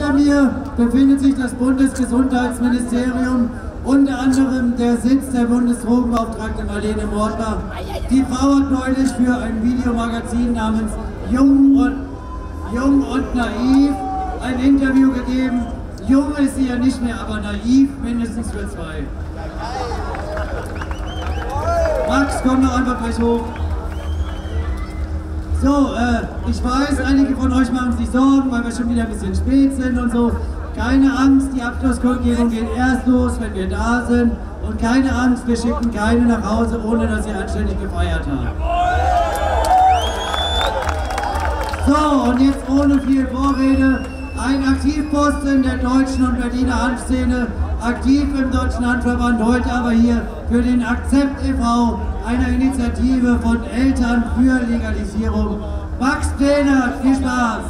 Hinter mir befindet sich das Bundesgesundheitsministerium, unter anderem der Sitz der Bundesdrogenbeauftragten Marlene Mortler. Die Frau hat neulich für ein Videomagazin namens Jung und Naiv ein Interview gegeben. Jung ist sie ja nicht mehr, aber naiv mindestens für 2. Max, komm doch einfach gleich hoch. So, ich weiß, einige von euch machen sich Sorgen, weil wir schon wieder ein bisschen spät sind und so. Keine Angst, die Abschlusskundgebung geht erst los, wenn wir da sind. Und keine Angst, wir schicken keine nach Hause, ohne dass sie anständig gefeiert haben. So, und jetzt ohne viel Vorrede, ein Aktivposten der deutschen und Berliner Handszene, aktiv im Deutschen Handverband, heute aber hier für den Akzept e.V., einer Initiative von Eltern für Legalisierung. Max Pläne, viel Spaß!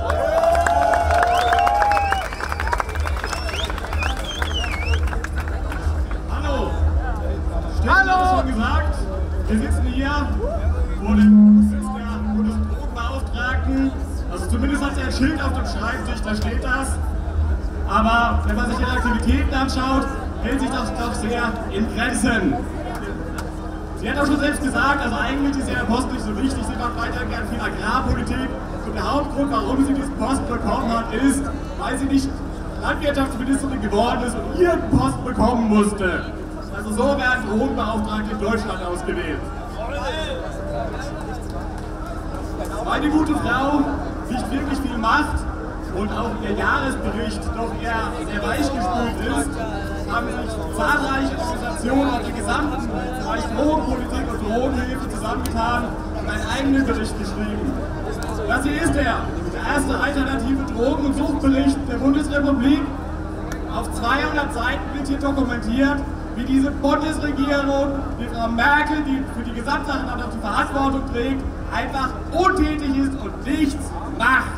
Hallo! Hallo! Hat schon gesagt, wir sitzen hier vor dem Sitz der Bundesdrogenbeauftragten. Also zumindest hat sie ein Schild auf dem Schreibtisch, da steht das. Aber wenn man sich ihre Aktivitäten anschaut, hält sich das doch sehr in Grenzen. Sie hat auch schon selbst gesagt, also eigentlich ist ihr Posten nicht so wichtig, sie macht weiterhin gern viel Agrarpolitik. Und der Hauptgrund, warum sie diesen Posten bekommen hat, ist, weil sie nicht Landwirtschaftsministerin geworden ist und ihren Posten bekommen musste. Also so werden Drogenbeauftragte in Deutschland ausgewählt. Weil die gute Frau nicht wirklich viel macht und auch ihr Jahresbericht doch eher sehr weichgespült ist, haben sich zahlreiche Organisationen aus dem gesamten Bereich Drogenpolitik und Drogenhilfe zusammengetan und einen eigenen Bericht geschrieben. Das hier ist der erste alternative Drogen- und Suchtbericht der Bundesrepublik. Auf 200 Seiten wird hier dokumentiert, wie diese Bundesregierung, die Frau Merkel, die für die Gesamtsachen auch die Verantwortung trägt, einfach untätig ist und nichts macht.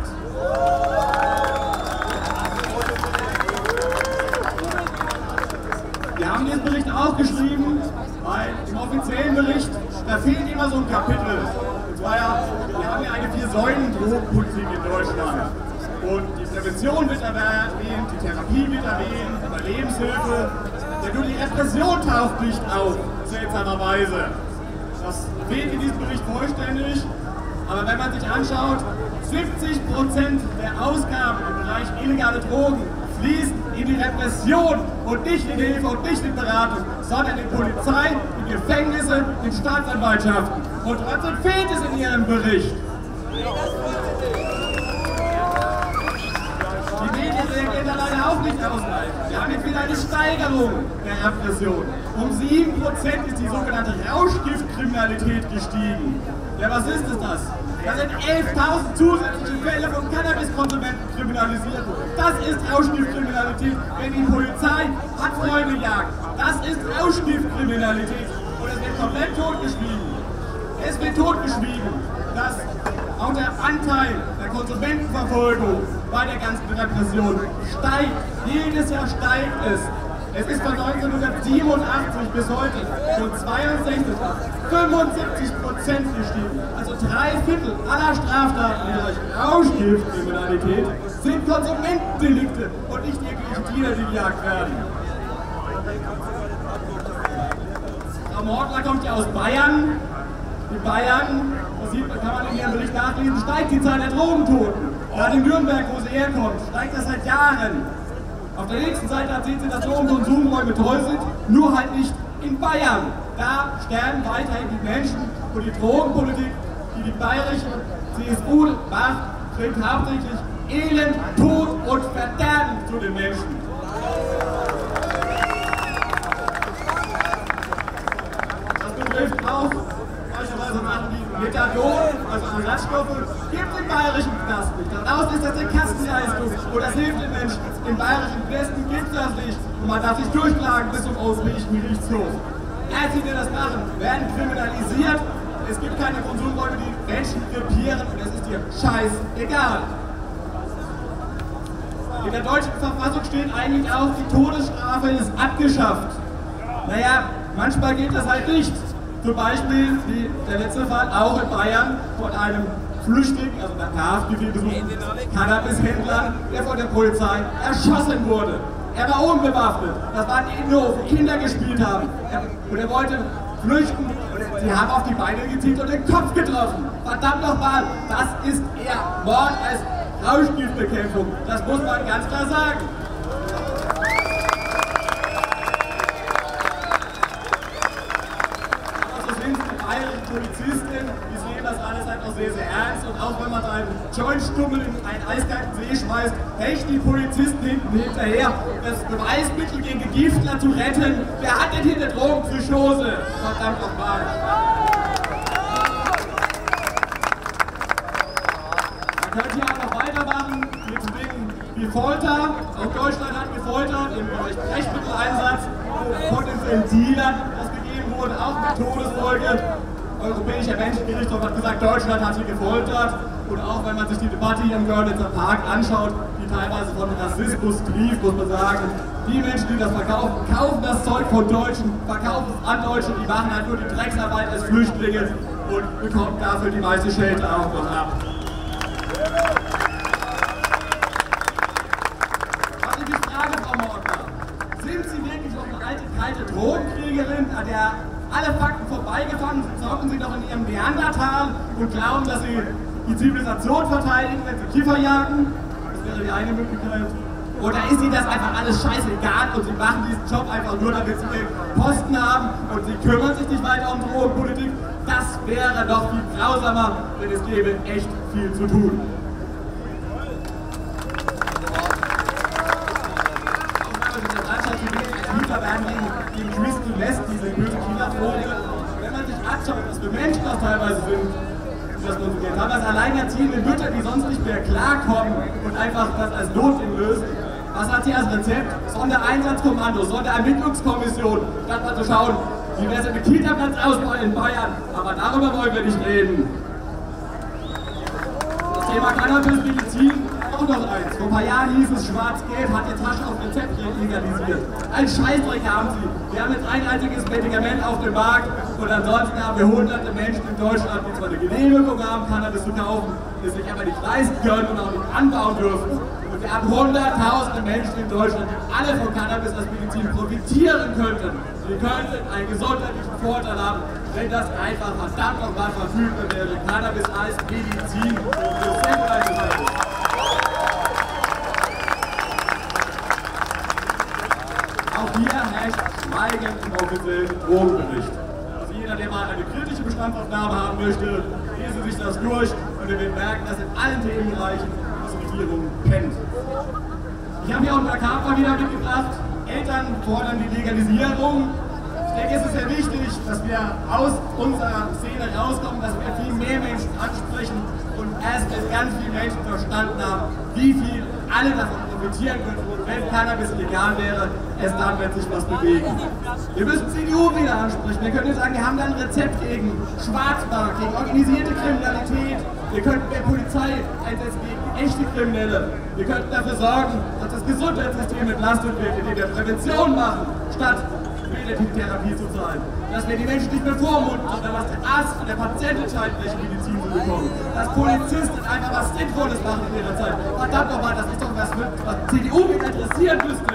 Wir haben diesen Bericht auch geschrieben, weil im offiziellen Bericht, da fehlt immer so ein Kapitel. Und zwar ja, wir haben ja eine 4-Säulen-Drogenpolitik in Deutschland. Und die Prävention wird erwähnt, die Therapie wird erwähnt, die Überlebenshilfe. Denn nur die Repression taucht nicht auf, seltsamerweise. Das fehlt in diesem Bericht vollständig. Aber wenn man sich anschaut, 70% der Ausgaben im Bereich illegale Drogen fließen in die Repression und nicht in Hilfe und nicht in Beratung, sondern in Polizei, in Gefängnisse, in Staatsanwaltschaften. Und trotzdem fehlt es in Ihrem Bericht. Die Medien reagieren da leider auch nicht ausreichend. Wir haben jetzt wieder eine Steigerung der Repression. Um 7% ist die sogenannte Rauschgiftkriminalität gestiegen. Ja, was ist es das? Da sind 11.000 zusätzliche Fälle von Cannabiskonsumenten kriminalisiert. Das ist Rauschgiftkriminalität, wenn die Polizei hat Freunde jagt. Das ist Rauschgiftkriminalität. Und es wird komplett totgeschwiegen. Es wird totgeschwiegen, dass auch der Anteil der Konsumentenverfolgung bei der ganzen Repression steigt. Jedes Jahr steigt es. Es ist von 1987 bis heute von 62 auf 75% gestiegen. Also 3/4 aller Straftaten im Bereich Rauschgiftkriminalität sind Konsumentendelikte und nicht irgendwelche Dealer, die gejagt werden. Frau Mortler kommt ja aus Bayern. In Bayern, das sieht, kann man in ihrem Bericht nachlesen, steigt die Zahl der Drogentoten. Gerade in Nürnberg, wo sie herkommt, steigt das seit Jahren. Auf der nächsten Seite sehen Sie, dass Drogenkonsumräume toll sind, nur halt nicht in Bayern. Da sterben weiterhin die Menschen und die Drogenpolitik, die die bayerische CSU macht, bringt hauptsächlich Elend, Tod und Verderben zu den Menschen. Das betrifft auch beispielsweise Sachen wie Methadon, also Ersatzstoffe, gibt es im bayerischen Knast nicht. Daraus ist das eine Kassenleistung und das hilft den Menschen. Im bayerischen Westen gibt es das nicht und man darf sich durchklagen bis zum Europäischen Gerichtshof. Ärzte, die das machen, werden kriminalisiert. Es gibt keine Konsumräume, die Menschen krepieren und es ist dir scheißegal. In der deutschen Verfassung steht eigentlich auch, die Todesstrafe ist abgeschafft. Naja, manchmal geht das halt nicht. Zum Beispiel, wie der letzte Fall, auch in Bayern, von einem Flüchtling, also nach Haftbefehl gesuchten Cannabishändler, der von der Polizei erschossen wurde. Er war unbewaffnet. Das war ein Innenhof, wo Kinder gespielt haben. Und er wollte flüchten. Und sie haben auf die Beine gezielt und den Kopf getroffen. Verdammt nochmal, das ist eher Mord als Rauschgiftbekämpfung. Das muss man ganz klar sagen. Polizistin, die sehen das alles halt auch sehr, sehr ernst und auch wenn man einen Jointstummel in einen eiskalten See schmeißt, hecht die Polizisten hinten hinterher, das Beweismittel gegen Giftler zu retten. Wer hat denn hier eine Drogenpsychose? Verdammt nochmal. Man könnte hier auch noch weitermachen mit Dingen wie Folter. Auch Deutschland hat gefoltert im Bereich Brechmitteleinsatz, potenziellen Dealern, das gegeben wurde, auch mit Todesfolge. Europäischer Menschengerichtshof hat gesagt, Deutschland hat hier gefoltert. Und auch wenn man sich die Debatte hier im Görlitzer Park anschaut, die teilweise von Rassismus trieft, muss man sagen, die Menschen, die das verkaufen, kaufen das Zeug von Deutschen, verkaufen es an Deutsche, die machen halt nur die Drecksarbeit als Flüchtlinge und bekommen dafür die meiste Schelte auch noch ab. Was ich mich frage, Frau Mortner, sind Sie wirklich noch eine alte, kalte Drogenkriegerin, an der alle Fakten vorbeigefahren sind, zocken Sie doch in Ihrem Neandertal und glauben, dass Sie die Zivilisation verteidigen, wenn Sie Kiffer jagen? Das wäre die eine Möglichkeit. Oder ist Ihnen das einfach alles scheißegal und Sie machen diesen Job einfach nur, damit Sie den Posten haben und Sie kümmern sich nicht weiter um Drogenpolitik? Das wäre doch viel grausamer, denn es gäbe echt viel zu tun. Gegen Crystal West, diese böse China-Droge. Wenn man sich anschaut, was für Menschen das teilweise sind, die das konsumieren, haben das alleinerziehende Mütter, die sonst nicht mehr klarkommen und einfach das als Notding lösen. Was hat sie als Rezept? Sondereinsatzkommando, Sonderermittlungskommission, statt mal zu schauen, wie wäre es mit Kita-Platzausbau in Bayern. Aber darüber wollen wir nicht reden. Das Thema Cannabis-Medizin, auch noch eins. Vor ein paar Jahren hieß es, Schwarz-Gelb hat die Tasche auf Rezept legalisiert. Ein Scheißdreck haben sie. Wir haben jetzt ein einziges Medikament auf dem Markt und ansonsten haben wir hunderte Menschen in Deutschland, die zwar eine Genehmigung haben, Cannabis zu kaufen, die sich aber nicht leisten können und auch nicht anbauen dürfen. Und wir haben hunderttausende Menschen in Deutschland, die alle von Cannabis als Medizin profitieren könnten. Sie könnten einen gesundheitlichen Vorteil haben, wenn das einfach verdammt nochmal verfügbar wäre. Cannabis als Medizin für Selbstverständlich. Auch hier herrscht Schweigen im offiziellen Drogenbericht. Also jeder, der mal eine kritische Bestandsaufnahme haben möchte, lese sich das durch und ihr werdet merken, dass in allen Themenbereichen die Regierung kennt. Ich habe hier auch ein Plakat mal wieder mitgebracht. Eltern fordern die Legalisierung. Ich denke, es ist sehr wichtig, dass wir aus unserer Szene rauskommen, dass wir viel mehr Menschen ansprechen und erst wenn ganz viele Menschen verstanden haben, wie viel alle davon profitieren können. Wenn Cannabis legal wäre, erst dann wird sich was bewegen. Wir müssen CDU wieder ansprechen. Wir können sagen, wir haben da ein Rezept gegen Schwarzmarkt, gegen organisierte Kriminalität. Wir könnten mehr Polizei einsetzen gegen echte Kriminelle. Wir könnten dafür sorgen, dass das Gesundheitssystem entlastet wird, indem wir Prävention machen, statt Therapie zu zahlen. Dass wir die Menschen nicht mehr vormunden, sondern dass der Arzt und der Patient entscheiden, welche Medizin sie bekommen. Dass Polizisten einfach was Sinnvolles machen in ihrer Zeit. Verdammt nochmal, das ist doch was CDU mich interessieren müsste.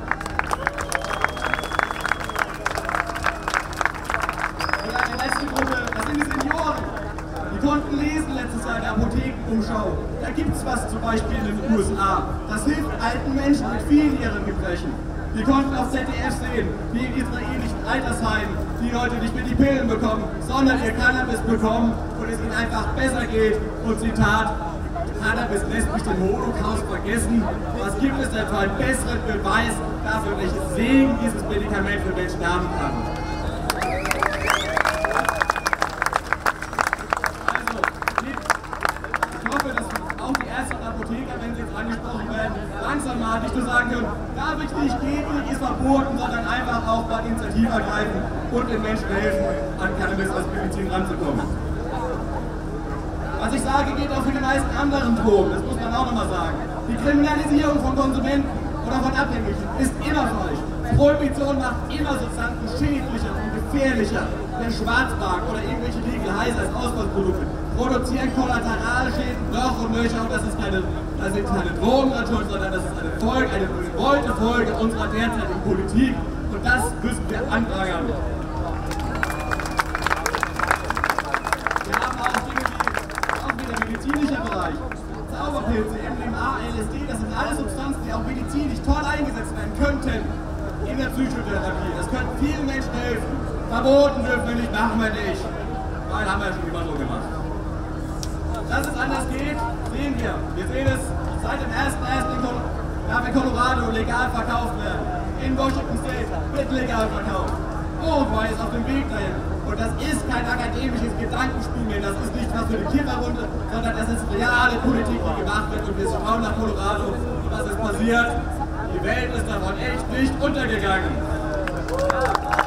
Und dann die letzte Gruppe, das sind die Senioren. Die konnten lesen letztes Jahr in der Apothekenumschau. Da gibt es was zum Beispiel in den USA. Das hilft alten Menschen mit vielen ihren Gebrechen. Wir konnten auf ZDF sehen, wie in israelischen Altersheimen die Leute nicht mehr die Pillen bekommen, sondern ihr Cannabis bekommen und es ihnen einfach besser geht. Und Zitat, Cannabis lässt mich den Holocaust vergessen. Was gibt es denn für einen besseren Beweis dafür, welches Segen dieses Medikament für Menschen haben kann? Also, ich hoffe, dass auch die Ärzte und Apotheker, wenn sie jetzt angesprochen werden, langsam mal nicht nur sagen können, darf ich nicht, geht nicht, ist verboten, sondern einfach auch mal Initiative ergreifen und den Menschen helfen, an Cannabis als Medizin ranzukommen. Was ich sage, geht auch für die meisten anderen Drogen, das muss man auch nochmal sagen. Die Kriminalisierung von Konsumenten oder von Abhängigen ist immer falsch. Prohibition macht immer Substanzen schädlicher und gefährlicher. Der Schwarzmarkt oder irgendwelche Legal Highs als Ausfallsprodukte produzieren Kollateralschäden noch und nöcher, und das sind keine Drogen an Schuld, sondern das ist eine gewollte Folge unserer derzeitigen Politik, und das müssen wir anprangern. Wir haben auch Dinge wie, auch wieder medizinischer Bereich, Zauberpilze, MDMA, LSD, das sind alles Substanzen, die auch medizinisch toll eingesetzt werden könnten in der Psychotherapie. Das könnte vielen Menschen helfen. Verboten dürfen wir nicht, machen wir nicht. Weil haben wir ja schon immer so gemacht. Dass es anders geht, sehen wir. Wir sehen es seit dem 1.1. darf in Colorado legal verkauft werden. In Washington State wird legal verkauft. Uruguay ist auf dem Weg dahin. Und das ist kein akademisches Gedankenspiel mehr. Das ist nicht was für die Kinderrunde, sondern das ist reale Politik, die gemacht wird. Und wir schauen nach Colorado. Und was ist passiert? Die Welt ist davon echt nicht untergegangen.